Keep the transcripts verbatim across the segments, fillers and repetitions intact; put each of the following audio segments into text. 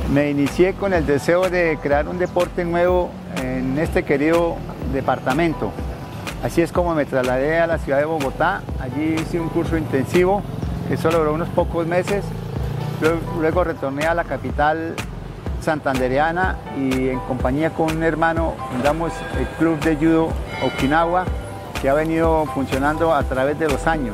Me inicié con el deseo de crear un deporte nuevo en este querido departamento. Así es como me trasladé a la ciudad de Bogotá. Allí hice un curso intensivo que solo duró unos pocos meses. Luego, luego retorné a la capital santandereana y en compañía con un hermano fundamos el Club de Judo Okinawa, que ha venido funcionando a través de los años.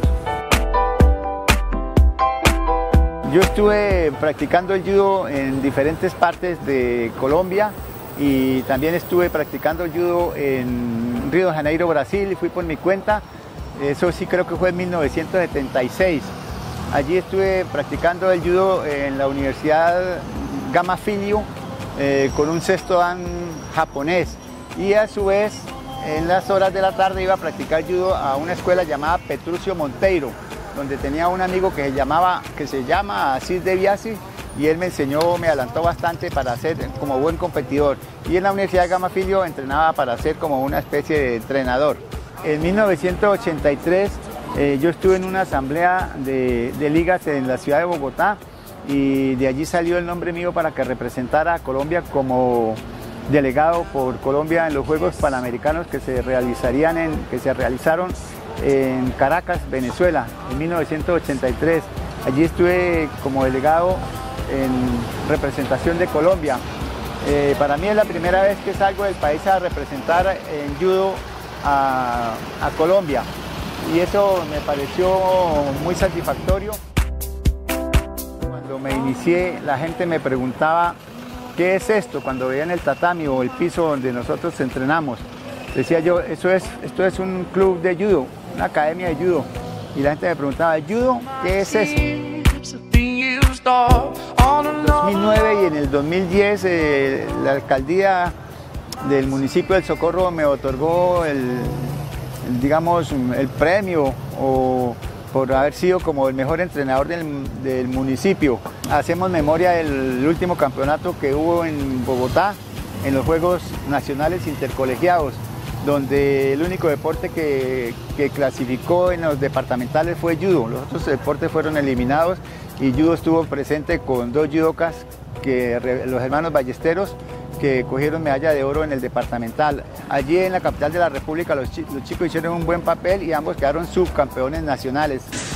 Yo estuve practicando el judo en diferentes partes de Colombia y también estuve practicando el judo en Río de Janeiro, Brasil, y fui por mi cuenta. Eso sí creo que fue en mil novecientos setenta y seis. Allí estuve practicando el judo en la Universidad Gama Filho eh, con un sexto dan japonés, y a su vez en las horas de la tarde iba a practicar judo a una escuela llamada Petruccio Monteiro, donde tenía un amigo que se, llamaba, que se llama Asís de Biasi, y él me enseñó, me adelantó bastante para ser como buen competidor. Y en la Universidad de Gama Filho entrenaba para ser como una especie de entrenador. En mil novecientos ochenta y tres eh, yo estuve en una asamblea de, de ligas en la ciudad de Bogotá, y de allí salió el nombre mío para que representara a Colombia como delegado por Colombia en los Juegos Panamericanos que se realizarían en, que se realizaron en Caracas, Venezuela, en mil novecientos ochenta y tres. Allí estuve como delegado en representación de Colombia. Eh, para mí es la primera vez que salgo del país a representar en judo a, a Colombia, y eso me pareció muy satisfactorio. Cuando me inicié, la gente me preguntaba ¿qué es esto? Cuando veían el tatami o el piso donde nosotros entrenamos. Decía yo, eso es, esto es un club de judo, una academia de judo. Y la gente me preguntaba, ¿judo? ¿Qué es eso? En el dos mil nueve y en el dos mil diez eh, la alcaldía del municipio del Socorro me otorgó el, el, digamos, el premio o, por haber sido como el mejor entrenador del, del municipio. Hacemos memoria del último campeonato que hubo en Bogotá, en los Juegos Nacionales Intercolegiados, donde el único deporte que, que clasificó en los departamentales fue judo. Los otros deportes fueron eliminados y judo estuvo presente con dos judocas, que, los hermanos Ballesteros, que cogieron medalla de oro en el departamental. Allí en la capital de la República los, ch los chicos hicieron un buen papel y ambos quedaron subcampeones nacionales.